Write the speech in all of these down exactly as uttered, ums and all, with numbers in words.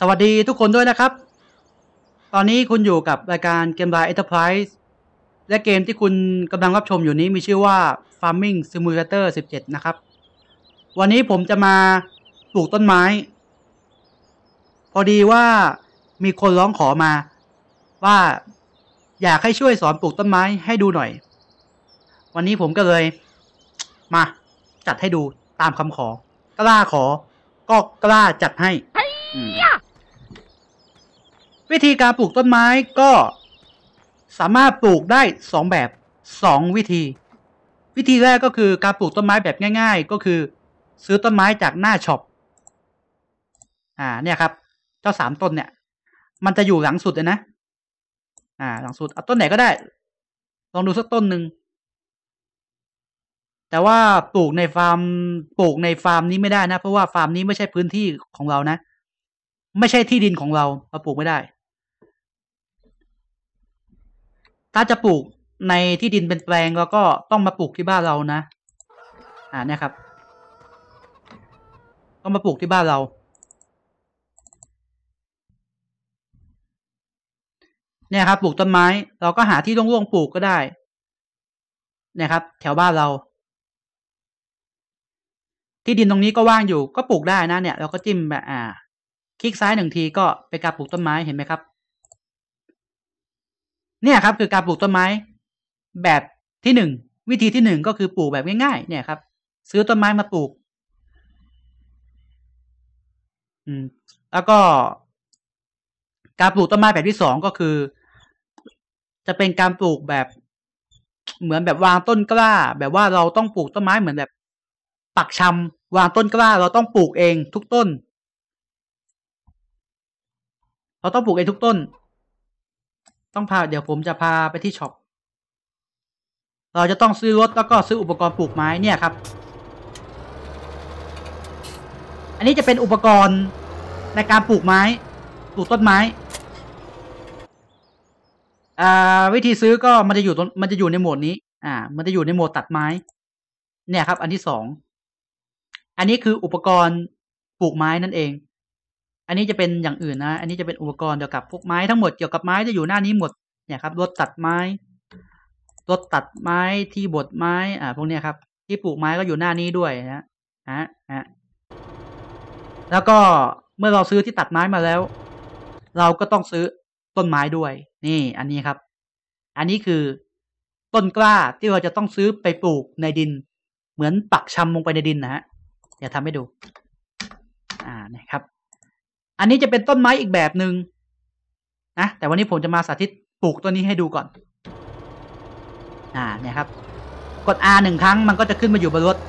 สวัสดีทุกคนด้วยนะครับ ตอนนี้คุณอยู่กับรายการเกมไลน์ Enterprise และเกมที่คุณกำลังรับชมอยู่นี้มีชื่อว่า Farming Simulator สิบเจ็ด นะครับ วันนี้ผมจะมาปลูกต้นไม้ พอดีว่ามีคนร้องขอมาว่าอยากให้ช่วยสอนปลูกต้นไม้ให้ดูหน่อย วันนี้ผมก็เลยมาจัดให้ดูตามคำขอกล้าขอก็กล้าจัดให้วิธีการปลูกต้นไม้ก็สามารถปลูกได้สองแบบสองวิธีวิธีแรกก็คือการปลูกต้นไม้แบบง่ายๆก็คือซื้อต้นไม้จากหน้าช็อปอ่าเนี่ยครับเจ้าสามต้นเนี่ยมันจะอยู่หลังสุดเลยนะอ่าหลังสุดเอาต้นไหนก็ได้ลองดูสักต้นหนึ่งแต่ว่าปลูกในฟาร์มปลูกในฟาร์มนี้ไม่ได้นะเพราะว่าฟาร์มนี้ไม่ใช่พื้นที่ของเรานะไม่ใช่ที่ดินของเราเราปลูกไม่ได้ถ้าจะปลูกในที่ดินเป็นแปลงเราก็ต้องมาปลูกที่บ้านเรานะอ่าเนี่ยครับต้องมาปลูกที่บ้านเราเนี่ยครับปลูกต้นไม้เราก็หาที่โล่งๆปลูกก็ได้เนี่ยครับแถวบ้านเราที่ดินตรงนี้ก็ว่างอยู่ก็ปลูกได้นะเนี่ยเราก็จิ้มแบบอ่าคลิกซ้ายหนึ่งทีก็เป็นการปลูกต้นไม้เห็นไหมครับเนี่ยครับคือการปลูกต้นไม้แบบที่หนึ่งวิธีที่หนึ่งก็คือปลูกแบบง่ายๆเนี่ยครับซื้อต้นไม้มาปลูกอืมแล้วก็การปลูกต้นไม้แบบที่สองก็คือจะเป็นการปลูกแบบเหมือนแบบวางต้นกล้าแบบว่าเราต้องปลูกต้นไม้เหมือนแบบปักชำวางต้นกล้าเราต้องปลูกเองทุกต้นเราต้องปลูกเองทุกต้นต้องพาเดี๋ยวผมจะพาไปที่ช็อปเราจะต้องซื้อรถแล้วก็ซื้ออุปกรณ์ปลูกไม้เนี่ยครับอันนี้จะเป็นอุปกรณ์ในการปลูกไม้ปลูกต้นไม้อ่าวิธีซื้อก็มันจะอยู่ตรงมันจะอยู่ในโหมดนี้อ่ามันจะอยู่ในโหมดตัดไม้เนี่ยครับอันที่สองอันนี้คืออุปกรณ์ปลูกไม้นั่นเองอันนี้จะเป็นอย่างอื่นนะอันนี้จะเป็นอุปกรณ์เกี่ยวกับพวกไม้ทั้งหมดเกี่ยวกับไม้จะอยู่หน้านี้หมดเนี่ยครับรถตัดไม้รถตัดไม้ที่บดไม้อ่าพวกเนี้ยครับที่ปลูกไม้ก็อยู่หน้านี้ด้วยนะฮะฮะแล้วก็เมื่อเราซื้อที่ตัดไม้มาแล้วเราก็ต้องซื้อต้นไม้ด้วยนี่อันนี้ครับอันนี้คือต้นกล้าที่เราจะต้องซื้อไปปลูกในดินเหมือนปักชำลงไปในดินนะฮะเดี๋ยวทำให้ดูอ่าเนี่ยครับอันนี้จะเป็นต้นไม้อีกแบบหนึ่งนะแต่วันนี้ผมจะมาสาธิตปลูกต้นนี้ให้ดูก่อนอ่าเนี่ยครับกด R หนึ่งครั้งมันก็จะขึ้นมาอยู่บนรถ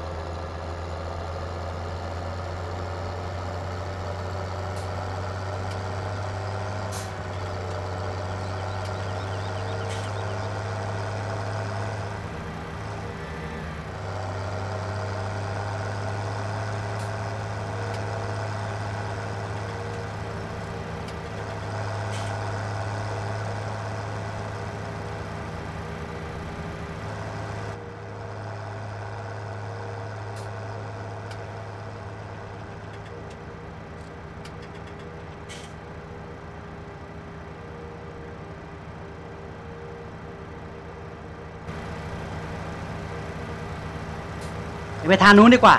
ไปทางนู้นดีกว่า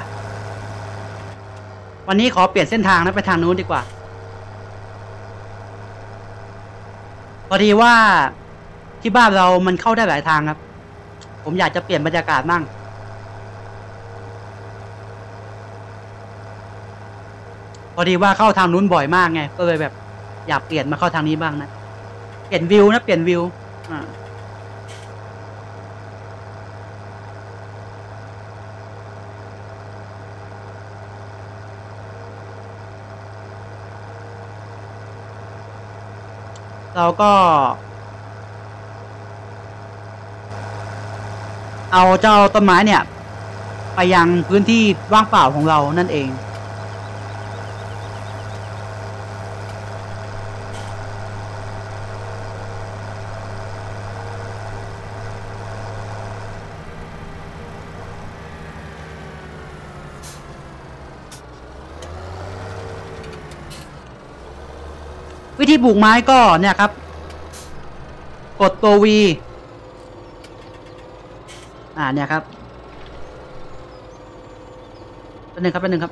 วันนี้ขอเปลี่ยนเส้นทางนะไปทางนู้นดีกว่าพอดีว่าที่บ้านเรามันเข้าได้หลายทางครับผมอยากจะเปลี่ยนบรรยากาศมั่งพอดีว่าเข้าทางนู้นบ่อยมากไงก็เลยแบบอยากเปลี่ยนมาเข้าทางนี้บ้างนะเปลี่ยนวิวนะเปลี่ยนวิวอ่าเราก็เอาเจ้าต้นไม้เนี่ยไปยังพื้นที่ว่างเปล่าของเรานั่นเองวิธีปลูกไม้ก็เนี่ยครับกดตัว V อ่าเนี่ยครับแป๊บนึงครับแป๊บนึงครับ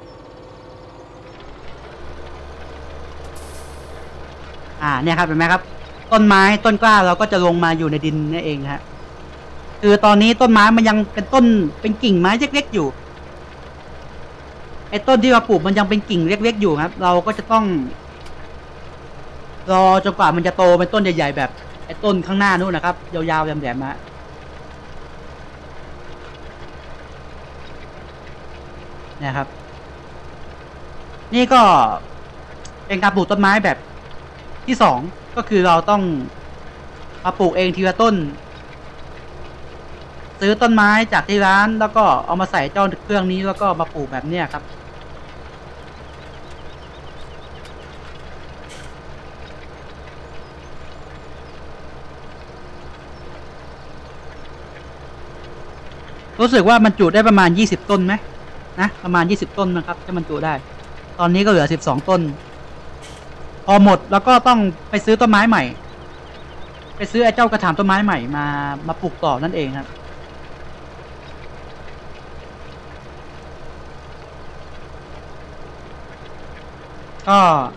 อ่าเนี่ยครับเห็นไหมครับต้นไม้ต้นกล้าเราก็จะลงมาอยู่ในดินนี่เองฮะคือตอนนี้ต้นไม้มันยังเป็นต้นเป็นกิ่งไม้เล็กๆอยู่ไอ้ต้นที่เราปลูกมันยังเป็นกิ่งเล็กๆอยู่ครับเราก็จะต้องรอจนกว่ามันจะโตเป็นต้นใหญ่ๆแบบไอ้ต้นข้างหน้านู้นนะครับยาวๆแหลมๆมาเนี่ยครับนี่ก็เป็นการปลูกต้นไม้แบบที่สองก็คือเราต้องมาปลูกเองทีละต้นซื้อต้นไม้จากที่ร้านแล้วก็เอามาใส่เจ้าเครื่องนี้แล้วก็มาปลูกแบบเนี้ยครับรู้สึกว่ามันจุได้ประมาณยี่สิบต้นไหมนะประมาณยี่สิบต้นนะครับถ้ามันจุได้ตอนนี้ก็เหลือสิบสองต้นพอหมดแล้วก็ต้องไปซื้อต้นไม้ใหม่ไปซื้อไอ้เจ้ากระถางต้นไม้ใหม่มามาปลูกต่อนั่นเองครับก็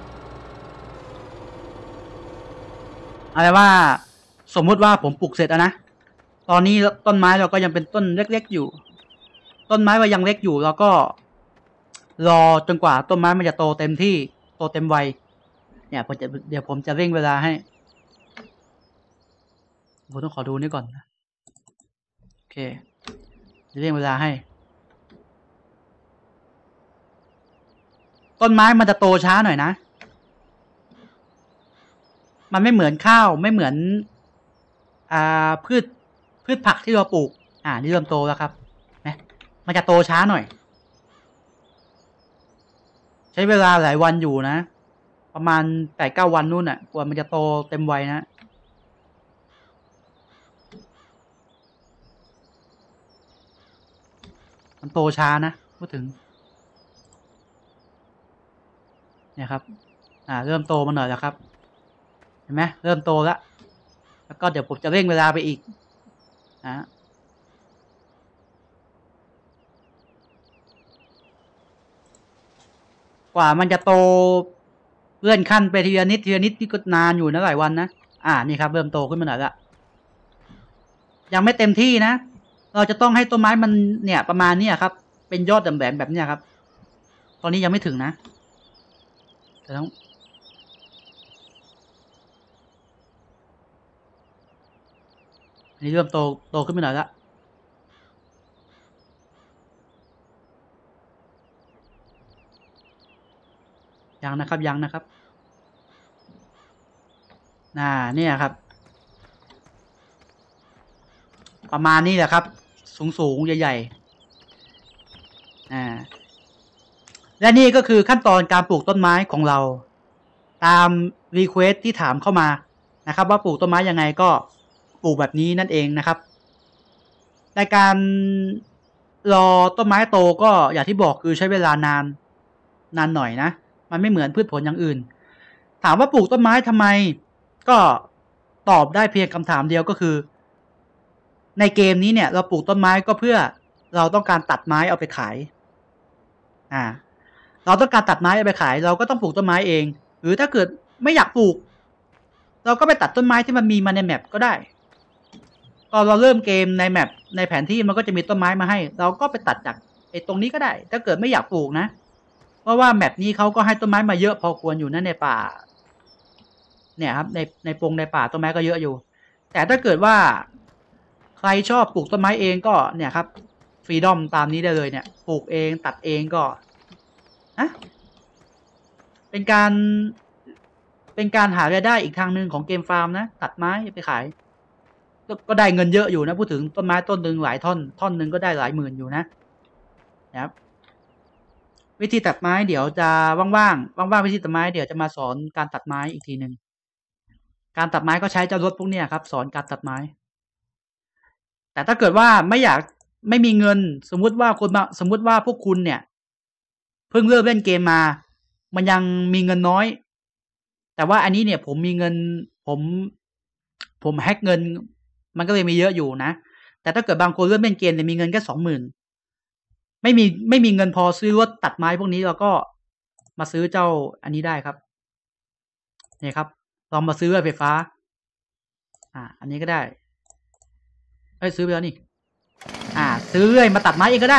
อะไรว่าสมมุติว่าผมปลูกเสร็จแล้วนะตอนนี้ต้นไม้เราก็ยังเป็นต้นเล็กๆอยู่ต้นไม้ว่ายังเล็กอยู่เราก็รอจนกว่าต้นไม้มันจะโตเต็มที่โตเต็มวัยเนี่ยผมจะเดี๋ยวผมจะเร่งเวลาให้ผมต้องขอดูนี่ก่อนนะโอเคจะเร่งเวลาให้ต้นไม้มันจะโตช้าหน่อยนะมันไม่เหมือนข้าวไม่เหมือนอ่าพืชพืชผักที่เราปลูกอ่านี่เริ่มโตแล้วครับนะมันจะโตช้าหน่อยใช้เวลาหลายวันอยู่นะประมาณแปดเก้าวันนู่นน่ะกว่ามันจะโตเต็มวัยนะมันโตช้านะพูดถึงเนี่ยครับอ่าเริ่มโตมาหน่อยแล้วครับเห็นไหมเริ่มโตแล้วแล้วก็เดี๋ยวผมจะเร่งเวลาไปอีกนะกว่ามันจะโตเลื่อนขั้นไปทีละนิดทีละนิดนี่ก็นานอยู่นะหลายวันนะอ่านี่ครับเริ่มโตขึ้นมาหน่อยละยังไม่เต็มที่นะเราจะต้องให้ต้นไม้มันเนี่ยประมาณนี้ครับเป็นยอดแหลมๆแบบนี้ครับตอนนี้ยังไม่ถึงนะแต่ต้องอันนี้เริ่มโตโตขึ้นมาหน่อยละยังนะครับยังนะครับน่าเนี่ยครับประมาณนี้แหละครับสูงสูงใหญ่ๆอ่าและนี่ก็คือขั้นตอนการปลูกต้นไม้ของเราตามรีเควสที่ถามเข้ามานะครับว่าปลูกต้นไม้ยังไงก็ปลูกแบบนี้นั่นเองนะครับในการรอต้นไม้โตก็อย่างที่บอกคือใช้เวลานานนานหน่อยนะมันไม่เหมือนพืชผลอย่างอื่นถามว่าปลูกต้นไม้ทำไมก็ตอบได้เพียงคำถามเดียวก็คือในเกมนี้เนี่ยเราปลูกต้นไม้ก็เพื่อเราต้องการตัดไม้เอาไปขายอ่าเราต้องการตัดไม้เอาไปขายเราก็ต้องปลูกต้นไม้เองหรือถ้าเกิดไม่อยากปลูกเราก็ไปตัดต้นไม้ที่มันมีมาในแมปก็ได้ตอนเราเริ่มเกมในแมปในแผนที่มันก็จะมีต้นไม้มาให้เราก็ไปตัดจากไอ้ตรงนี้ก็ได้ถ้าเกิดไม่อยากปลูกนะเพราะว่าแมปนี้เขาก็ให้ต้นไม้มาเยอะพอควรอยู่นะในป่าเนี่ยครับในในปงในป่าต้นไม้ก็เยอะอยู่แต่ถ้าเกิดว่าใครชอบปลูกต้นไม้เองก็เนี่ยครับฟรีดอมตามนี้ได้เลยเนี่ยปลูกเองตัดเองก็นะเป็นการเป็นการหารายได้อีกทางหนึ่งของเกมฟาร์มนะตัดไม้ไปขายก็ได้เงินเยอะอยู่นะพูดถึงต้นไม้ต้นหนึ่งหลายท่อนท่อนหนึ่งก็ได้หลายหมื่นอยู่นะนะครับวิธีตัดไม้เดี๋ยวจะว่างๆว่างๆวิธีตัดไม้เดี๋ยวจะมาสอนการตัดไม้อีกทีหนึ่งการตัดไม้ก็ใช้เจ้ารถพวกนี้ครับสอนการตัดไม้แต่ถ้าเกิดว่าไม่อยากไม่มีเงินสมมุติว่าคนมาสมมุติว่าพวกคุณเนี่ยเพิ่งเริ่มเล่นเกมมามันยังมีเงินน้อยแต่ว่าอันนี้เนี่ยผมมีเงินผมผมแฮกเงินมันก็เลยมีเยอะอยู่นะแต่ถ้าเกิดบางคนเริ่มเล่นเกมเนี่ยมีเงินแค่สองหมื่นไม่มีไม่มีเงินพอซื้อรถตัดไม้พวกนี้เราก็มาซื้อเจ้าอันนี้ได้ครับเนี่ยครับลองมาซื้อไฟฟ้าอ่าอันนี้ก็ได้เอ้ยซื้อไปแล้วนี่อ่าซื้อเลยมาตัดไม้เองก็ได้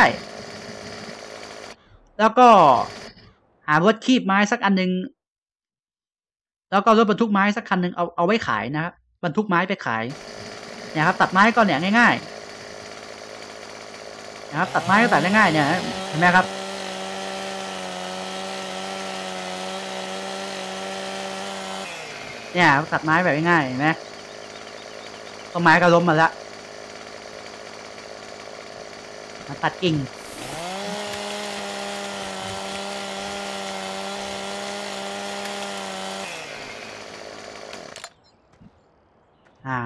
แล้วก็หารถคีบไม้สักอันนึงแล้วก็รถบรรทุกไม้สักคันหนึ่งเอาเอาไว้ขายนะครับบรรทุกไม้ไปขายเนี่ยครับตัดไม้ก็เนี่ยง่ายๆนะครับตัดไม้ก็ตัดง่ายๆเนี่ยเห็นไหมครับเนี่ยตัดไม้แบบง่ายๆเห็นไหมต้นไม้ก็ล้มมาแล้วตัดกิ่งอ่า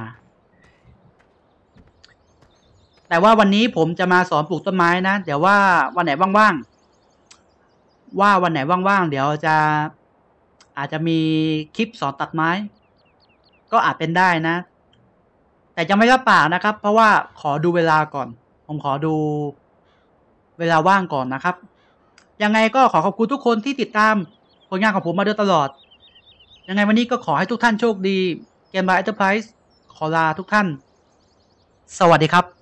แต่ว่าวันนี้ผมจะมาสอนปลูกต้นไม้นะเดี๋ยวว่าวันไหนว่างๆว่าวันไหนว่างๆเดี๋ยวจะอาจจะมีคลิปสอนตัดไม้ก็อาจเป็นได้นะแต่จะไม่รับปากนะครับเพราะว่าขอดูเวลาก่อนผมขอดูเวลาว่างก่อนนะครับยังไงก็ขอขอบคุณทุกคนที่ติดตามผลงานของผมมาโดยตลอดยังไงวันนี้ก็ขอให้ทุกท่านโชคดีเกมบายเอ็นเตอร์ไพรส์ขอลาทุกท่านสวัสดีครับ